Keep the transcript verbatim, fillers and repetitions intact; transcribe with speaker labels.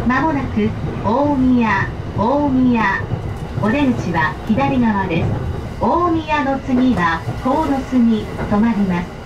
Speaker 1: まもなく大宮、大宮。お出口は左側です。大宮の次は鴻巣に止まります。